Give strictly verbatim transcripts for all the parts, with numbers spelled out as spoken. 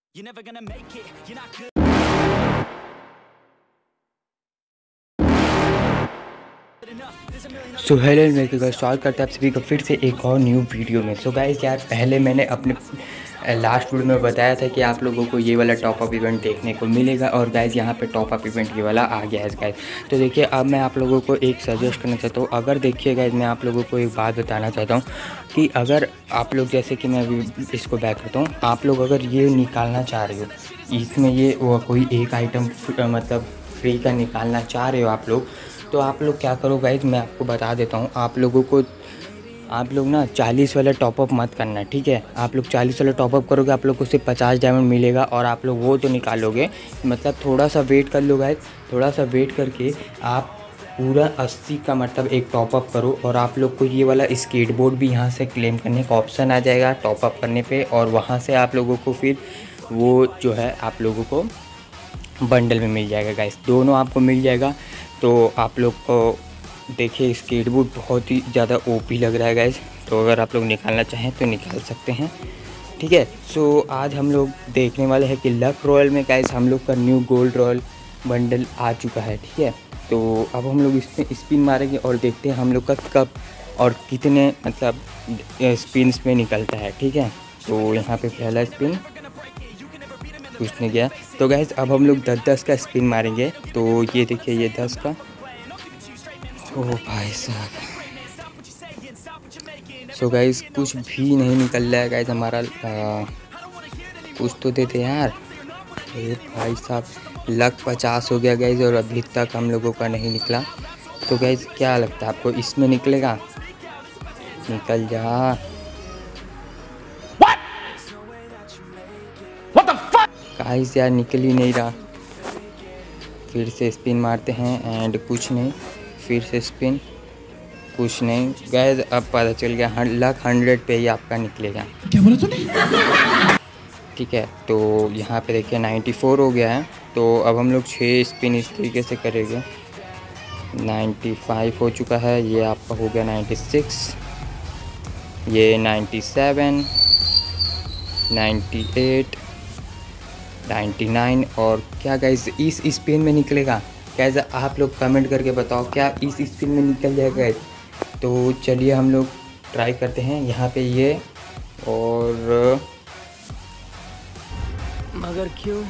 You're never gonna make it, you're not good. So hello मेरे को स्वागत करते हैं आप सभी को फिर से एक और न्यू वीडियो में। सो गाइस यार, पहले मैंने अपने लास्ट वीडियो में बताया था कि आप लोगों को ये वाला टॉप अप इवेंट देखने को मिलेगा, और गाइस यहाँ पे टॉप अप इवेंट ये वाला आ गया है गाइस। तो देखिए, अब मैं आप लोगों को एक सजेस्ट करना चाहता हूँ। अगर देखिए गाइस, मैं आप लोगों को एक बात बताना चाहता हूँ कि अगर आप लोग, जैसे कि मैं अभी इसको बैक करता हूँ, आप लोग अगर ये निकालना चाह रहे हो, इसमें ये वो कोई एक आइटम मतलब फ्री का निकालना चाह रहे हो आप लोग, तो आप लोग क्या करो गाइज, मैं आपको बता देता हूँ। आप लोगों को आप लोग ना चालीस वाला टॉपअप मत करना, ठीक है। आप लोग चालीस वाला टॉपअप करोगे, आप लोग को सिर्फ पचास डायमंड मिलेगा और आप लोग वो तो निकालोगे। मतलब थोड़ा सा वेट कर लो गाइज, थोड़ा सा वेट करके आप पूरा अस्सी का मतलब एक टॉपअप करो, और आप लोग को ये वाला स्केटबोर्ड भी यहाँ से क्लेम करने का ऑप्शन आ जाएगा टॉपअप करने पे, और वहाँ से आप लोगों को फिर वो जो है आप लोगों को बंडल में मिल जाएगा गाइस, दोनों आपको मिल जाएगा। तो आप लोग को देखिए स्केटबोर्ड बहुत ही ज़्यादा ओपी लग रहा है गाइस, तो अगर आप लोग निकालना चाहें तो निकाल सकते हैं, ठीक है। सो आज हम लोग देखने वाले हैं कि लक रॉयल में गाइस हम लोग का न्यू गोल्ड रॉयल बंडल आ चुका है, ठीक है। तो अब हम लोग इसमें स्पिन मारेंगे और देखते हैं हम लोग का कब और कितने मतलब स्पिन्स में निकलता है, ठीक है। तो यहाँ पे पहला स्पिन कुछ नहीं गया, तो गाइस अब हम लोग दस दस का स्पिन मारेंगे। तो ये देखिए, ये दस का, ओ भाई साहब। सो गाइस कुछ भी नहीं निकल रहा है गाइस हमारा, आ, कुछ तो देते यार। अरे भाई साहब, लक पचास हो गया गाइस और अभी तक हम लोगों का नहीं निकला। तो गाइस क्या लगता है आपको, इसमें निकलेगा? निकल जा। गाइस यार निकल ही नहीं रहा। फिर से स्पिन मारते हैं एंड कुछ नहीं, फिर से स्पिन, कुछ नहीं गाइस। अब पता चल गया, लक हंड्रेड पे ही आपका निकलेगा। क्या बोला तूने? ठीक है, तो यहाँ पे देखिए नाइन्टी फोर हो गया है। तो अब हम लोग छः स्पिन इस तरीके से करेंगे। नाइन्टी फाइव हो चुका है, ये आपका हो गया नाइन्टी सिक्स, ये ninety seven, ninety eight, ninety nine. और क्या गाइस इस स्पिन में निकलेगा? गाइस आप लोग कमेंट करके बताओ, क्या इस स्पिन में निकल जाएगा गाइस? तो चलिए हम लोग ट्राई करते हैं यहाँ पे ये, और मगर क्यों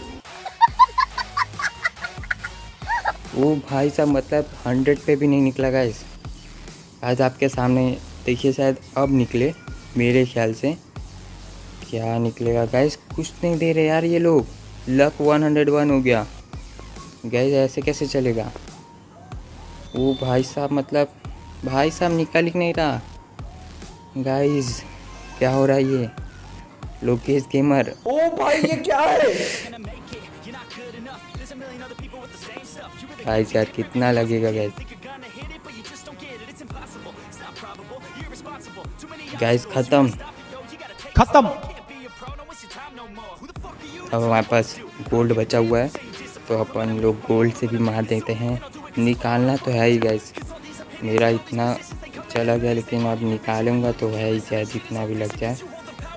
वो भाई साहब, मतलब हंड्रेड पे भी नहीं निकला गाइस। आज आपके सामने देखिए, शायद अब निकले मेरे ख्याल से। क्या निकलेगा गाइस? कुछ नहीं दे रहे यार ये लोग। लक वन हंड्रेड वन हो गया गाइस, ऐसे कैसे चलेगा? वो भाई साहब, मतलब भाई साहब निकल ही नहीं रहा गाइस। क्या हो रहा है ये? लोकेश गेमर, ओ भाई ये क्या है? गाइस यार कितना लगेगा गाइस? गाइस खत्म खत्म। अब हमारे पास गोल्ड बचा हुआ है, तो अपन लोग गोल्ड से भी मार देते हैं। निकालना तो है ही गाइस, मेरा इतना चला गया, लेकिन अब निकालूंगा तो है ही, चाहे जितना भी लग जाए।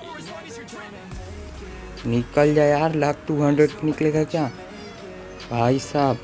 निकल जाए यार, लाख टू हंड्रेड निकलेगा क्या भाई साहब?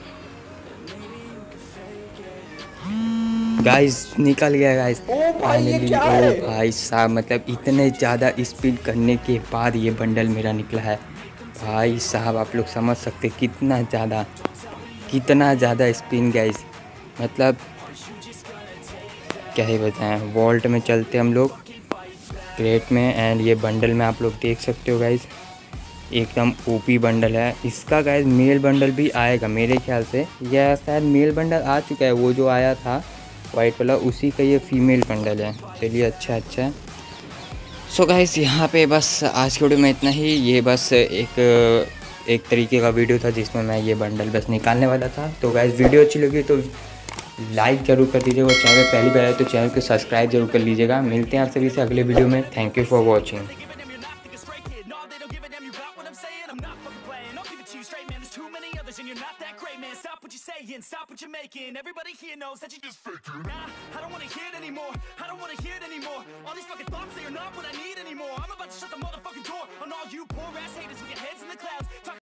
गाइस निकल गया गाइस फाइनली। ओ भाई साहब, मतलब इतने ज़्यादा स्पीड करने के बाद ये बंडल मेरा निकला है भाई साहब। आप लोग समझ सकते कितना ज़्यादा कितना ज़्यादा स्पिन गाइस, मतलब क्या ही बताएं। वॉल्ट में चलते हम लोग, क्रेट में, एंड ये बंडल में आप लोग देख सकते हो गाइस, एकदम ओपी बंडल है इसका गाइस। मेल बंडल भी आएगा मेरे ख्याल से, या शायद मेल बंडल आ चुका है, वो जो आया था वाइट वाला, उसी का ये फीमेल बंडल है। चलिए अच्छा अच्छा। सो गाइस यहाँ पे बस आज के वीडियो में इतना ही। ये बस एक एक तरीके का वीडियो था जिसमें मैं ये बंडल बस निकालने वाला था। तो गाइस वीडियो अच्छी लगी तो लाइक ज़रूर कर दीजिएगा, और चैनल पहली बार आए तो चैनल को सब्सक्राइब जरूर कर लीजिएगा। मिलते हैं आप सभी से अगले वीडियो में। Thank you for watching. And you're not that great, man. Stop what you're saying, stop what you're making. Everybody here knows that you just faking. Nah, I don't wanna hear it anymore. I don't wanna hear it anymore. All these fucking thoughts, they are not what I need anymore. I'm about to shut the motherfucking door on all you poor ass haters with your head